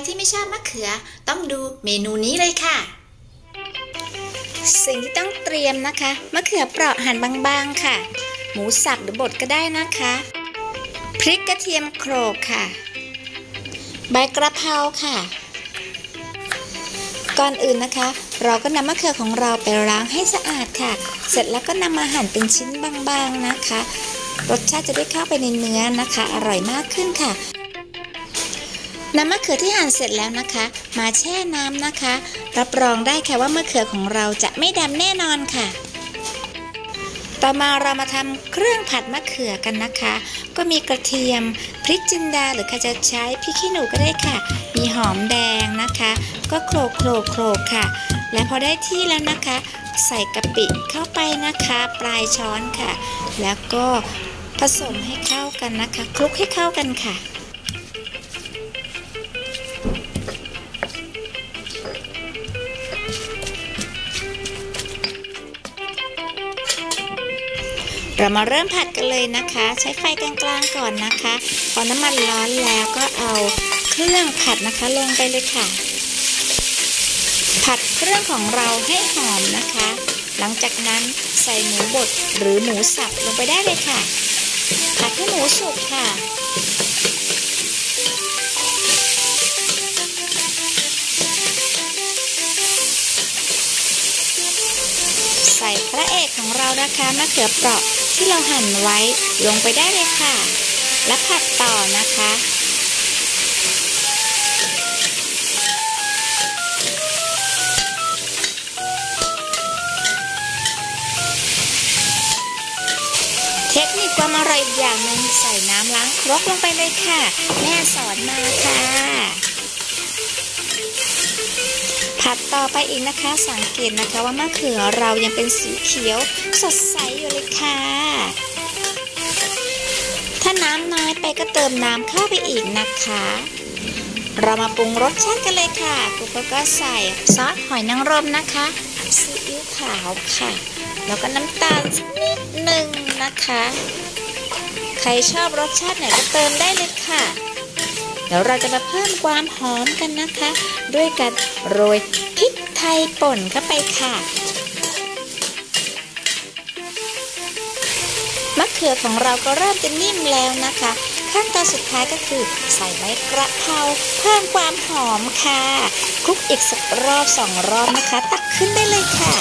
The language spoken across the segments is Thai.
ที่ไม่ชอบมะเขือต้องดูเมนูนี้เลยค่ะสิ่งที่ต้องเตรียมนะคะมะเขือเปราะหั่นบางๆค่ะหมูสับหรือบดก็ได้นะคะพริกกระเทียมโขลกค่ะใบกระเพราค่ะก่อนอื่นนะคะเราก็นำมะเขือของเราไปล้างให้สะอาดค่ะเสร็จแล้วก็นำมาหั่นเป็นชิ้นบางๆนะคะรสชาติจะได้เข้าไปในเนื้อนะคะอร่อยมากขึ้นค่ะนำมะเขือที่หั่นเสร็จแล้วนะคะมาแช่น้ำนะคะรับรองได้ค่ะว่ามะเขือของเราจะไม่ดำแน่นอนค่ะต่อมาเรามาทำเครื่องผัดมะเขือกันนะคะก็มีกระเทียมพริกจินดาหรือใครจะใช้พริกขี้หนูก็ได้ค่ะมีหอมแดงนะคะก็โขลกค่ะและพอได้ที่แล้วนะคะใส่กะปิเข้าไปนะคะปลายช้อนค่ะแล้วก็ผสมให้เข้ากันนะคะคลุกให้เข้ากันค่ะเรามาเริ่มผัดกันเลยนะคะใช้ไฟกลางๆก่อนนะคะพอน้ำมันร้อนแล้วก็เอาเครื่องผัดนะคะลงไปเลยค่ะผัดเครื่องของเราให้หอมนะคะหลังจากนั้นใส่หมูบดหรือหมูสับลงไปได้เลยค่ะผัดให้หมูสุกค่ะใส่พระเอกของเรานะคะมะเขือเปราะที่เราหั่นไว้ลงไปได้เลยค่ะและผัดต่อนะคะเทคนิคความอร่อยอีกอย่างหนึ่งใส่น้ำล้างครกลงไปเลยค่ะแม่สอนมาค่ะผัดต่อไปอีกนะคะสังเกตนะคะว่ามะเขือเรายังเป็นสีเขียวสดใสอยู่เลยค่ะถ้าน้ำน้อยไปก็เติมน้ำเข้าไปอีกนะคะเรามาปรุงรสชาติกันเลยค่ะคุณพ่อก็ใส่ซอสหอยนางรมนะคะซีอิ๊วขาวค่ะแล้วก็น้ำตาลสักนิดหนึ่งนะคะใครชอบรสชาติไหนก็เติมได้เลยค่ะเดี๋ยวเราจะมาเพิ่มความหอมกันนะคะด้วยการโรยพริกไทยป่นเข้าไปค่ะมะเขือของเราก็เริ่มจะนิ่มแล้วนะคะขั้นตอนสุดท้ายก็คือใส่ใบกระเพราเพิ่มความหอมค่ะคลุกอีกสักรอบ2 รอบนะคะตักขึ้นได้เลยค่ะ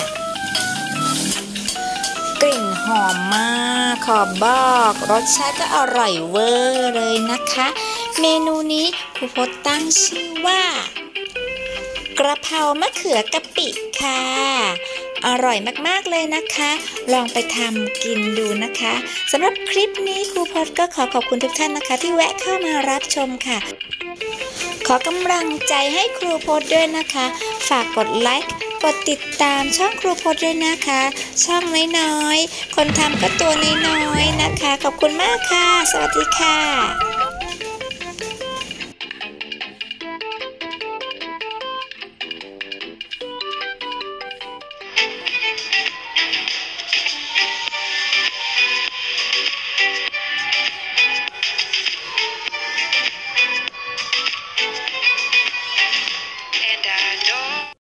กลิ่นหอมมากขอบอกรสชาติก็อร่อยเวอร์เลยนะคะเมนูนี้ครูพจน์ตั้งชื่อว่ากระเพรามะเขือกะปิค่ะอร่อยมากๆเลยนะคะลองไปทำกินดูนะคะสำหรับคลิปนี้ครูพจน์ก็ขอบคุณทุกท่านนะคะที่แวะเข้ามารับชมค่ะขอกำลังใจให้ครูพจน์ด้วยนะคะฝากกดไลค์กดติดตามช่องครูพจน์ด้วยนะคะช่องน้อยๆคนทำก็ตัวน้อยๆนะคะขอบคุณมากค่ะสวัสดีค่ะ